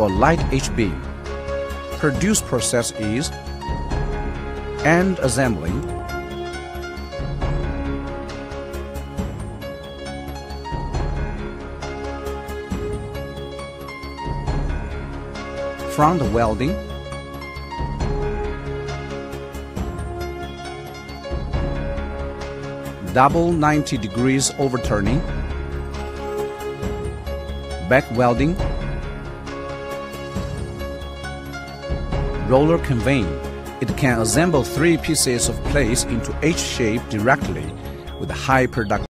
for light HB. Produce process is end assembling, front welding, double 90 degrees overturning, back welding, roller conveying. It can assemble 3 pieces of plate into H shape directly with high production.